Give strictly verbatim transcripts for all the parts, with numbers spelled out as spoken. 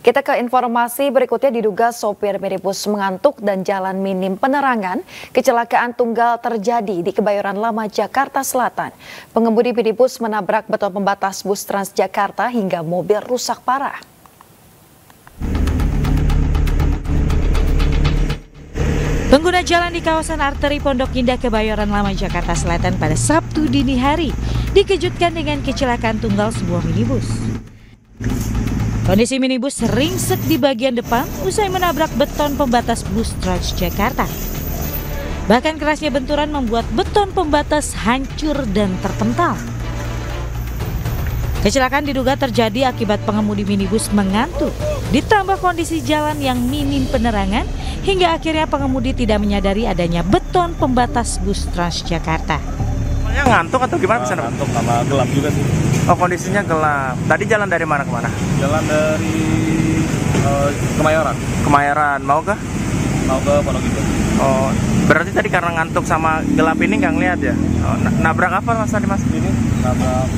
Kita ke informasi berikutnya. Diduga sopir minibus mengantuk dan jalan minim penerangan, kecelakaan tunggal terjadi di Kebayoran Lama, Jakarta Selatan. Pengemudi minibus menabrak beton pembatas bus Transjakarta hingga mobil rusak parah. Pengguna jalan di kawasan arteri Pondok Indah, Kebayoran Lama, Jakarta Selatan pada Sabtu dini hari dikejutkan dengan kecelakaan tunggal sebuah minibus. Kondisi minibus ringsek di bagian depan usai menabrak beton pembatas bus Transjakarta. Bahkan kerasnya benturan membuat beton pembatas hancur dan terpental. Kecelakaan diduga terjadi akibat pengemudi minibus mengantuk, ditambah kondisi jalan yang minim penerangan, hingga akhirnya pengemudi tidak menyadari adanya beton pembatas bus Transjakarta. Ngantuk atau gimana? Nah, ngantuk sama gelap juga sih. Oh, kondisinya gelap. Tadi jalan dari mana ke mana? Jalan dari uh, Kemayoran. Kemayoran, mau ke? Mau ke Pondok Indah. Oh, berarti tadi karena ngantuk sama gelap ini nggak ngeliat ya? Oh, nabrak apa mas tadi mas? Ini nabrak.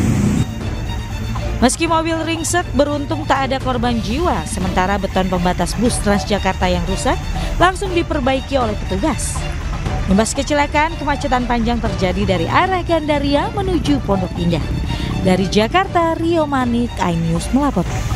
Meski mobil ringsek, beruntung tak ada korban jiwa. Sementara beton pembatas bus Transjakarta yang rusak langsung diperbaiki oleh petugas. Imbas kecelakaan, kemacetan panjang terjadi dari arah Gandaria menuju Pondok Indah. Dari Jakarta, Rio Manik, iNews melapor.